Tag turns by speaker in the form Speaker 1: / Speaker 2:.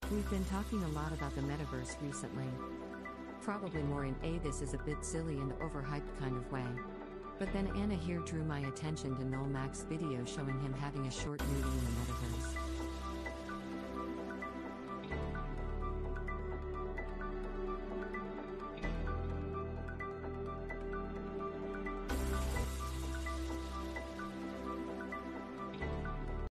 Speaker 1: We've been talking a lot about the metaverse recently. Probably more in a this is a bit silly and overhyped kind of way. But then Anna here drew my attention to Noel Mack's video showing him having a short meeting in the metaverse.